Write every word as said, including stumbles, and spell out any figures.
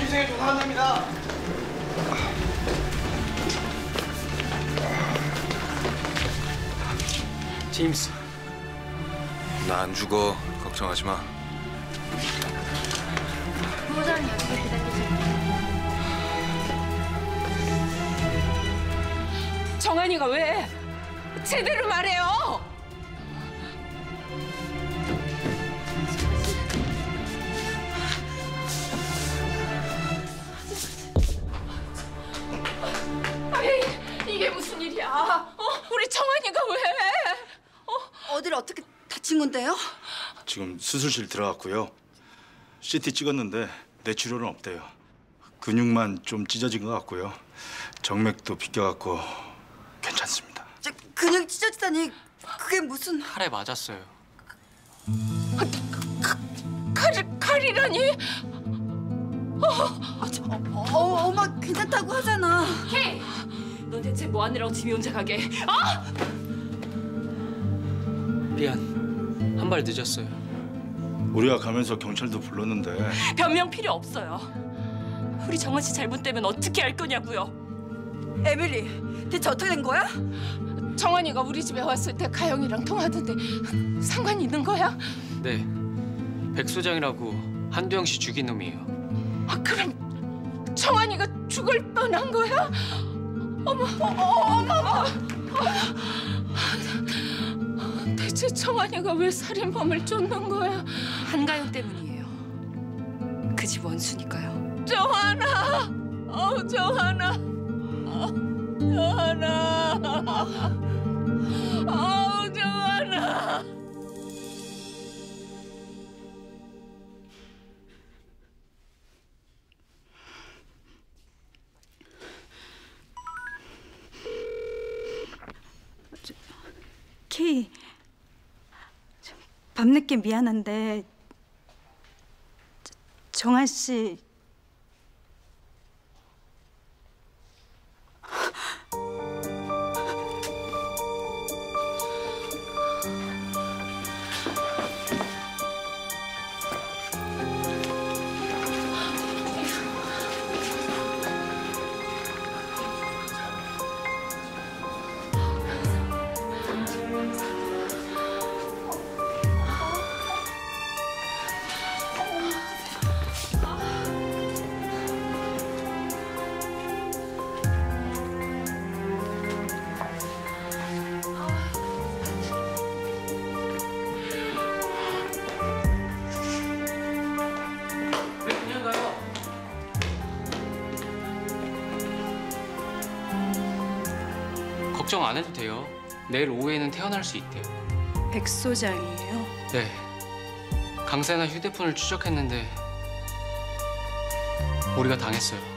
인생에 조사한 됩니다. 제임스. 나 안 죽어. 걱정하지 마. 부부장님 여기 기다리세요. 정한이가 왜? 제대로 말해요. 아이, 이게 무슨 일이야? 어? 우리 정한이가 왜? 어? 어디를 어떻게 다친 건데요? 지금 수술실 들어갔고요. 씨티 찍었는데 뇌출혈은 없대요. 근육만 좀 찢어진 것 같고요. 정맥도 비껴갖고 괜찮습니다. 저 근육 찢어지다니 그게 무슨... 칼에 맞았어요. 칼, 칼이라니? 아, 저, 어, 어, 엄마 괜찮다고 하잖아. 헤이! 넌 대체 뭐 하느라고 집이 혼자 가게? 어? 미안. 한 발 늦었어요. 우리가 가면서 경찰도 불렀는데 변명 필요 없어요. 우리 정한 씨 잘못되면 어떻게 할 거냐고요. 에밀리, 대체 어떻게 된 거야? 정한이가 우리 집에 왔을 때 가영이랑 통화하던데 상관이 있는 거야? 네. 백소장이라고 한두영 씨 죽인 놈이에요. 아, 그럼 정한이가 죽을 뻔한 거야? 어머, 어머, 어머, 어머. 대체 정한이가 왜 살인범을 쫓는 거야? 한가영 때문이에요. 그 집 원수니까요. 정한아! 어, 정한아! 어, 정한아! 어, 정한아! 케이, 밤늦게 미안한데 정한 씨 걱정 안 해도 돼요. 내일 오후에는 태어날 수 있대요. 백소장이에요? 네. 강세나 휴대폰을 추적했는데 우리가 당했어요.